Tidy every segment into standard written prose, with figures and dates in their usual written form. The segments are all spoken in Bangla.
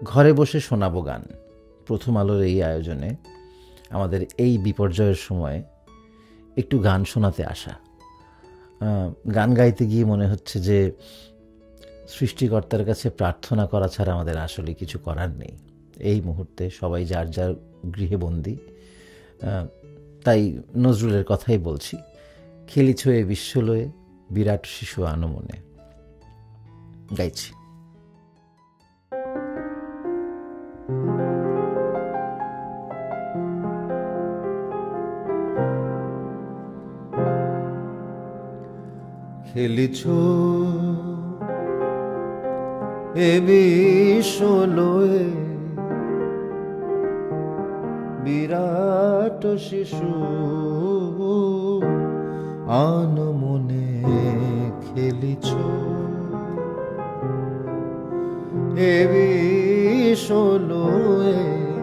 ঘরে বসে শোনাবো গান, প্রথম আলোর এই আয়োজনে আমাদের এই বিপর্যয়ের সময় একটু গান শোনাতে আসা। গান গাইতে গিয়ে মনে হচ্ছে যে সৃষ্টিকর্তার কাছে প্রার্থনা করা ছাড়া আমাদের আসলে কিছু করার নেই। এই মুহূর্তে সবাই যার যার গৃহে বন্দী। তাই নজরুলের কথাই বলছি, খেলিছ এ বিশ্বলয়ে বিরাট শিশু আনমনে। গাইছি। খেলিছ এ বিশ্বলয়ে বিরাট শিশু আনমনে। খেলিছ এ বিশ্বলয়ে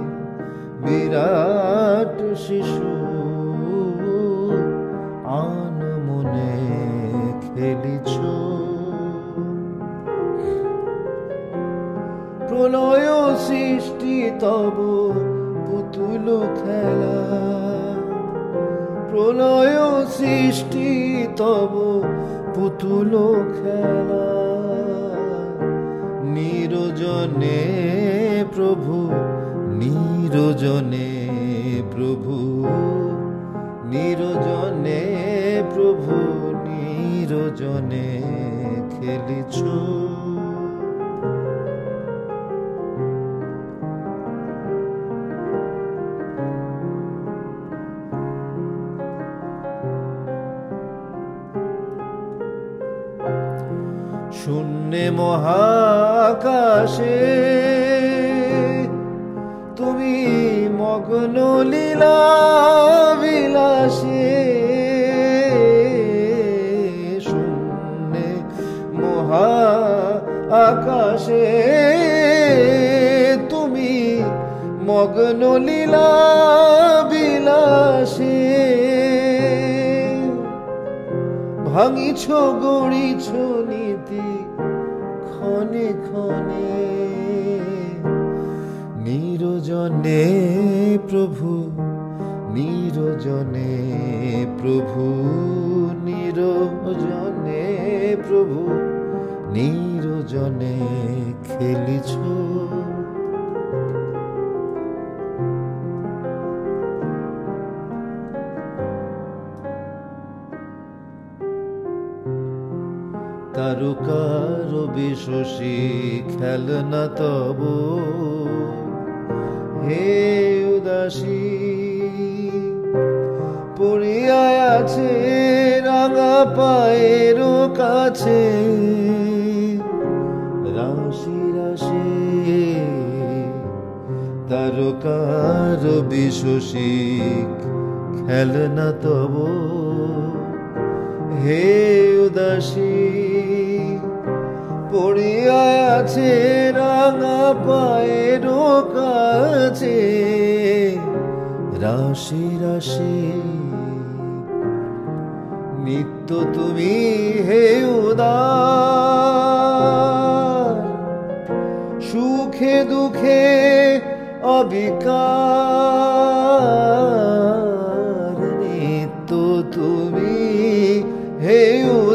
বিরাট শিশু আনমনে। খেলিছ প্রলয় সৃষ্টি তব পুতুল খেলা, প্রলয় সৃষ্টি তব পুতুল খেলা। নিরজনে প্রভু, নিরজনে প্রভু, নিরজনে প্রভু, নিরজনে। খেলিছ শূন্যে মহাকাশে তুমি মগ্ন লীলা বিলাসে। শূন্যে মহাকাশে তুমি মগ্ন লীলা বিলাসে। ভাঙিছ গড়িছ নীতি ক্ষণে ক্ষণে। নিরজনে প্রভু, নিরজনে প্রভু, নিরজনে প্রভু, নিরজনে। খেলিছ তারকার বিশোষী খেলনা তব হে উদাসী। পড়িয়া আছে রাঙা পায়ের কাছে রাশি রাশি। তারকার বিশোষী খেলনা তব হে উদাসী। পড়িয়া আছে রাঙা পায়ের কাছে রাশি রাশি। নিত্য তুমি হে উদার, সুখে দুঃখে অবিকার। নিত্য তুমি হে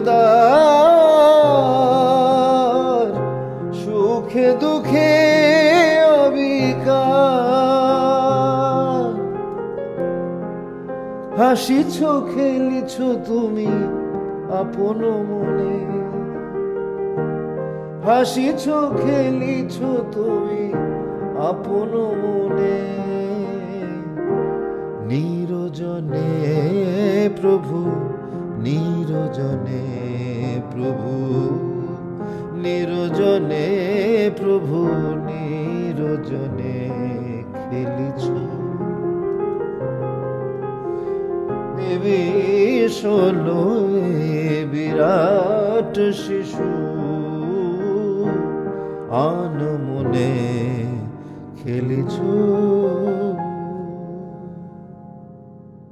উদার, সুখে দুঃখে অবিকার। হাসিছ খেলিছ তুমি আপন মনে, হাসিছ খেলিছ তুমি আপন মনে। নিরজনে প্রভু, নিরজনে প্রভু, নিরজনে প্রভু, নিরজনে। খেলিছ এ বিশ্বলয়ে বিরাট শিশু আনমনে। খেলিছ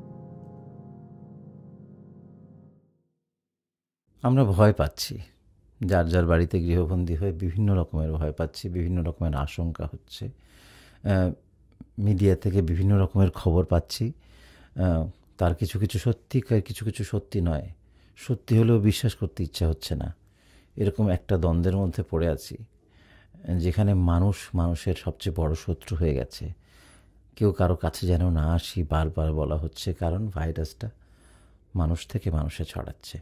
আমরা ভয় পাচ্ছি, যার যার বাড়িতে গৃহবন্দী হয়ে বিভিন্ন রকমের ভয় পাচ্ছি, বিভিন্ন রকমের আশঙ্কা হচ্ছে। মিডিয়া থেকে বিভিন্ন রকমের খবর পাচ্ছি, তার কিছু কিছু সত্যি, কিছু কিছু সত্যি নয়। সত্যি হলেও বিশ্বাস করতে ইচ্ছা হচ্ছে না। এরকম একটা দ্বন্দ্বের মধ্যে পড়ে আছি, যেখানে মানুষ মানুষের সবচেয়ে বড় শত্রু হয়ে গেছে। কেউ কারো কাছে যেন না আসি বারবার বলা হচ্ছে, কারণ ভাইরাসটা মানুষ থেকে মানুষে ছড়াচ্ছে।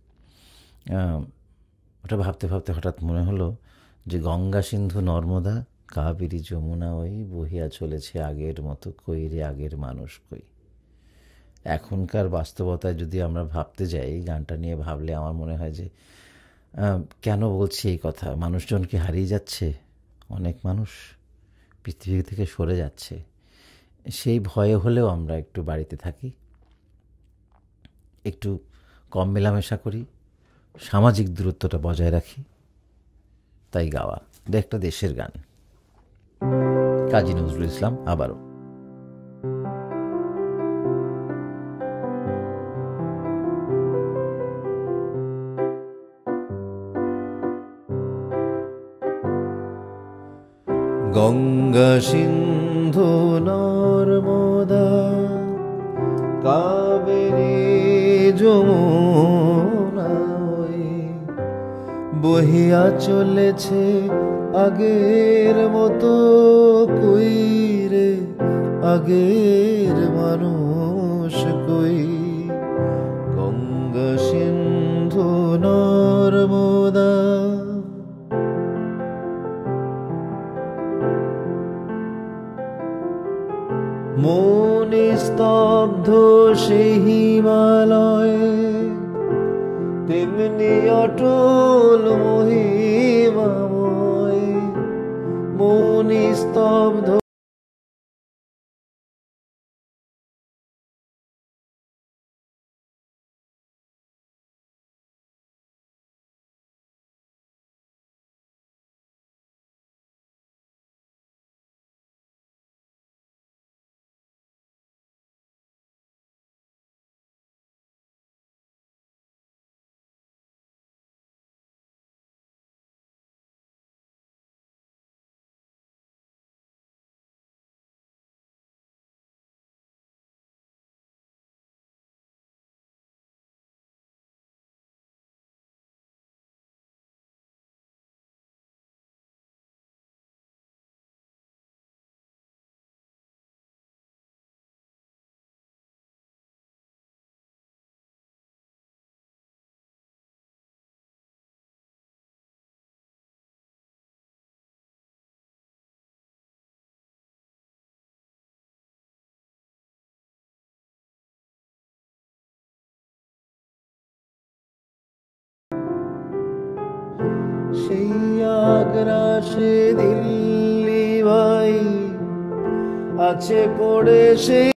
ওটা ভাবতে ভাবতে হঠাৎ মনে হলো যে গঙ্গা সিন্ধু নর্মদা কাবেরী যমুনা ওই বহিয়া চলেছে আগের মতো, কই রে আগের মানুষ কই। এখনকার বাস্তবতায় যদি আমরা ভাবতে যাই, এই গানটা নিয়ে ভাবলে আমার মনে হয় যে কেন বলছি এই কথা। মানুষজন কি হারিয়ে যাচ্ছে? অনেক মানুষ পৃথিবী থেকে সরে যাচ্ছে। সেই ভয়ে হলেও আমরা একটু বাড়িতে থাকি, একটু কম মেলামেশা করি, সামাজিক দূরত্বটা বজায় রাখি। তাই গাওয়া একটা দেশের গান, কাজী নজরুল ইসলাম আবারও। গঙ্গা সিন্ধু নর্মদা কাবেরী যমুনা ওই বহিয়া চলেছে আগের মতো, কই রে আগের মানুষ কই। গঙ্গা সিন্ধু নর্মদা মনে স্তব্ধ সেই হিমালয়, তেমনি অটল মহিমাময়। মনে স্তব্ধ সেই আগ্রা সে দিল্লি ভাই আছে পড়ে সেই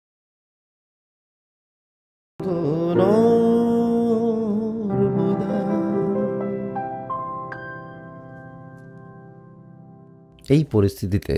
নর্মদা এই পরিস্থিতিতে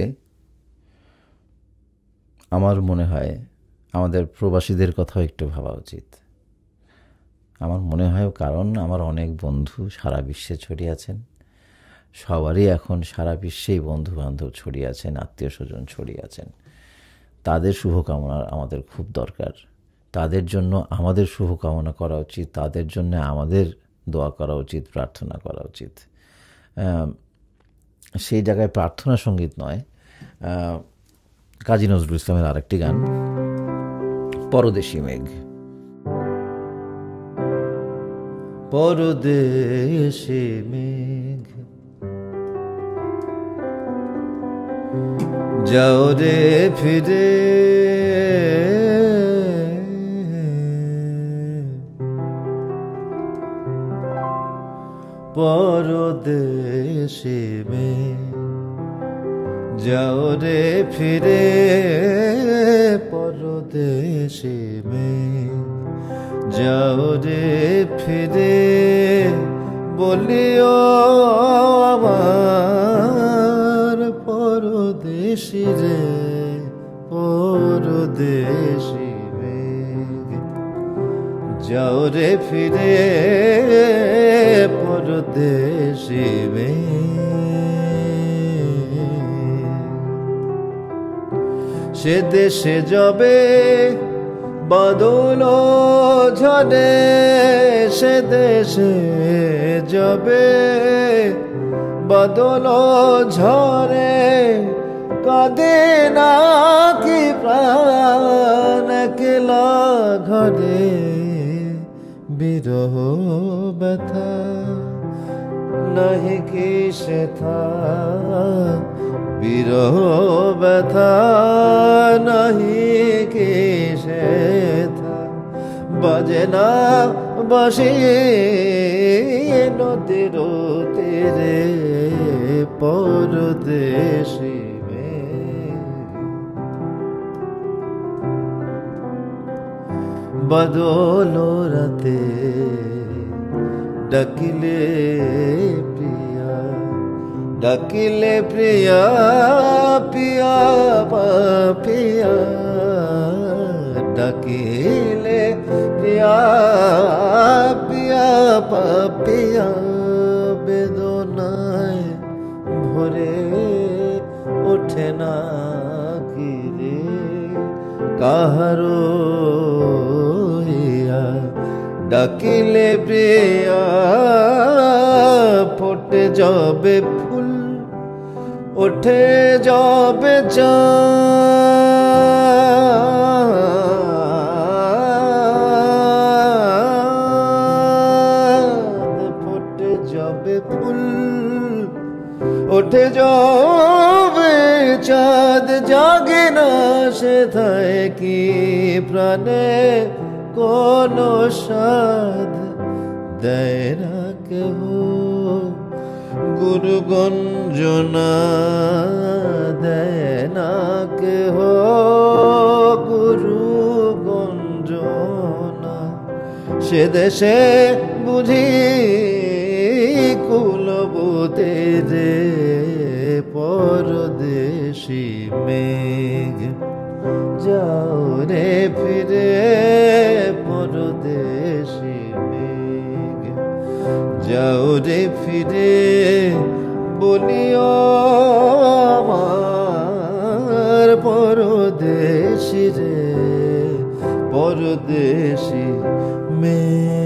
আমার মনে হয় আমাদের প্রবাসীদের কথাও একটু ভাবা উচিত। আমার মনে হয়, কারণ আমার অনেক বন্ধু সারা বিশ্বে ছড়িয়ে আছেন, সবারই এখন সারা বিশ্বেই বন্ধু বান্ধব ছড়িয়ে আছেন, আত্মীয় স্বজন ছড়িয়ে আছেন। তাদের শুভকামনা আমাদের খুব দরকার। তাদের জন্য আমাদের শুভকামনা করা উচিত, তাদের জন্য আমাদের দোয়া করা উচিত, প্রার্থনা করা উচিত। সেই জায়গায় প্রার্থনা সঙ্গীত নয়, কাজী নজরুল ইসলামের আরেকটি গান পরদেশী মেঘ। পরদেশী মেঘ যাও রে ফিরে, পরদেশী মেঘ যাও রে ফিরে, পরদেশী মেঘ যাও রে ফিরে, বলিও আমার পরদেশী রে, পরদেশী মেঘ যাও রে ফিরে, পরদেশী মেঘ। সে দেশে যাবে বাদল ঝরে, সে দেশে যাবে বাদল ঝরে, কাঁদে না কি প্রাণ একলা ঘরে, বিরহ ব্যথা নাহি কি সেথা, বিরহ ব্যথা নাহি কি সেথা, বাজে না বাঁশি নদীর তীরে, পরদেশী মেঘ বাদল রাতে ডাকিলে প্রিয়া, ডাকিলে প্রিয়া পিয়া পিয়া, ডাকিলে প্রিয়া পিয়া পিয়া, বেদনায় ভরে ওঠে না কি রে কাহারো ইয়া, ডাকিলে প্রিয়া ফোটে যাবে ফুল, ওঠে যাবে চাঁদ, ফোটে যাবে ফুল, ওঠে যাবে চাঁদ, জাগে না সেথায় কি প্রাণে কোন সাধ, দেয় না কেহ গুরু গঞ্জনা, দেয় না কেহ গুরু গঞ্জনা, সে দেশে বুঝি কুলবতে রে, পরদেশী মেঘ যাও রে ফিরে, পরদেশী মেঘ যাও রে ফিরে, বলিও আমার পরদেশী রে, পরদেশী মেঘ।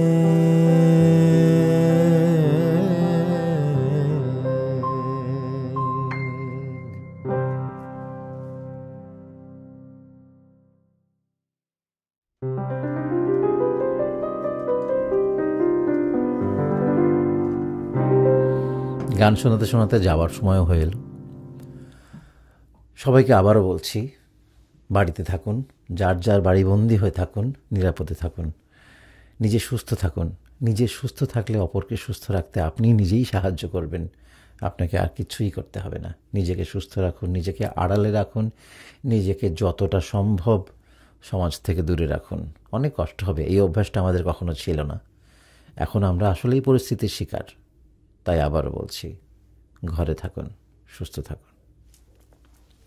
গান শোনাতে শোনাতে যাওয়ার সময়ও হয়ে এলো। সবাইকে আবারও বলছি, বাড়িতে থাকুন, যার যার বাড়ি বন্দি হয়ে থাকুন, নিরাপদে থাকুন, নিজে সুস্থ থাকুন। নিজে সুস্থ থাকলে অপরকে সুস্থ রাখতে আপনি নিজেই সাহায্য করবেন, আপনাকে আর কিছুই করতে হবে না। নিজেকে সুস্থ রাখুন, নিজেকে আড়ালে রাখুন, নিজেকে যতটা সম্ভব সমাজ থেকে দূরে রাখুন। অনেক কষ্ট হবে, এই অভ্যাসটা আমাদের কখনো ছিল না। এখন আমরা আসলেই পরিস্থিতির শিকার। তাই আবারও বলছি, ঘরে থাকুন, সুস্থ থাকুন।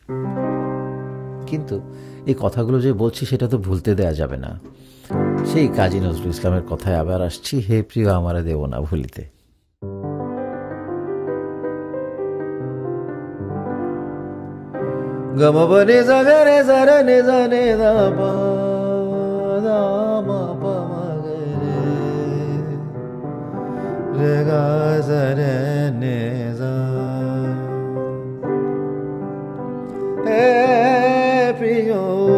কিন্তু এই কথাগুলো যে বলছি সেটা তো ভুলতে দেয়া যাবে না। সেই কাজী নজরুল ইসলামের কথায় আবার আসছি, হে প্রিয় আমারে দেব না ভুলিতে। গম বনে জাগরে জারে জানে দা পা দা মা পা মা রে গা জারে নে যা। হে প্রিয়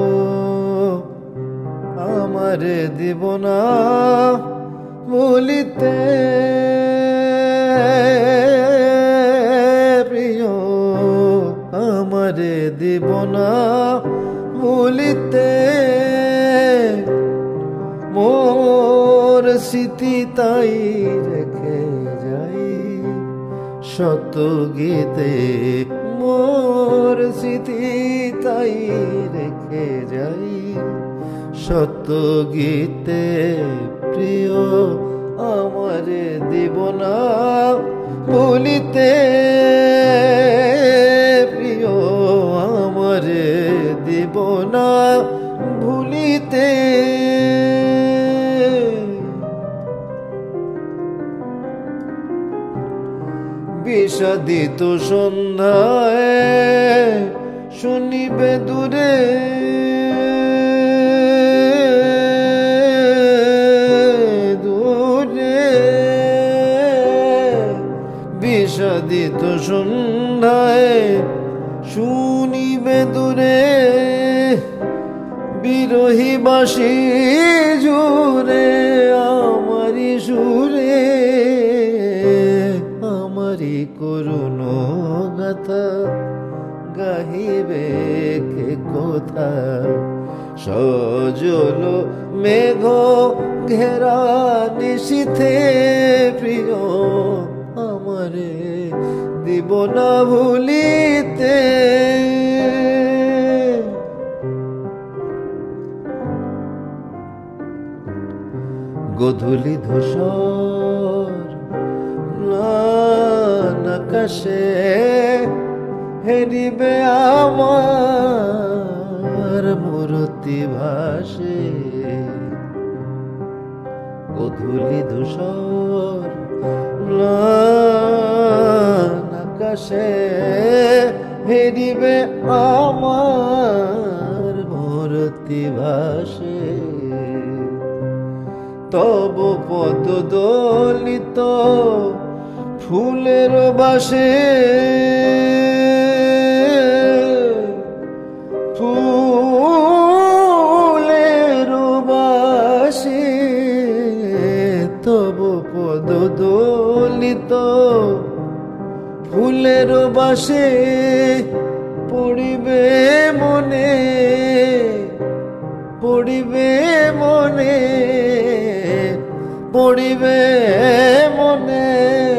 আমারে দিব না ভুলিতে, প্রিয় আমারে দিব না ভুলিতে, মোর স্মৃতি তাই রেখে যাই শত গীতে, মোর স্মৃতি তাই রেখে যাই শত গীতে, প্রিয় আমারে দিব না ভুলিতে, প্রিয় আমারে দিব না ভুলিতে। বিষাদিত সন্ধ্যায় শুনিবে দূরে দূরে, বিষাদিত সন্ধ্যায় শুনিবে দূরে, বিরহী বাসি জুড়ে আমারি সুরে, আমারি করুণ গাথা গাহিবে কে কথা, সজল মেঘ ঘেরা নিশীথে, প্রিয় আমারে দিব না ভুলিতে। গধূলি ধূসর আকাশে হেরিবে আমার মূরতি ভাসে, গধূলি ধূসর আকাশে হেরিবে আমার মূরতি ভাসে, তব পদ দলিত ফুলের বাসে, ফুলের বাসে, তব পদ দলিত ফুলের বাসে, পড়িবে মনে পড়িবে মনে পড়িবে মনে,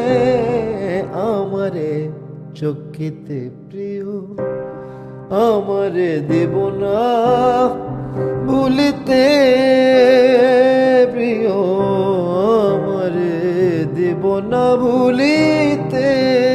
আমারে চকিতে প্রিয় আমারে দিব না ভুলিতে, প্রিয় আমারে দিব না ভুলিতে,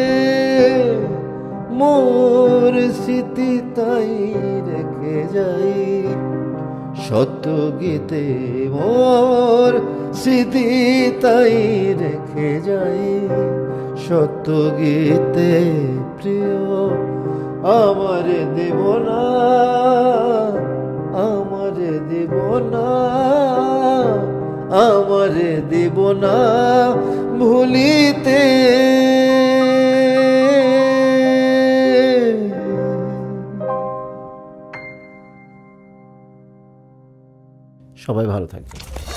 মোর স্মৃতি তাই রেখে যাই শত গীতে, মোর স্মৃতি তাই রেখে যাই শত গীতে, প্রিয় আমারে দেব না আমারে দেব না আমারে দেব না ভুলিতে। সবাই ভালো থাকবে।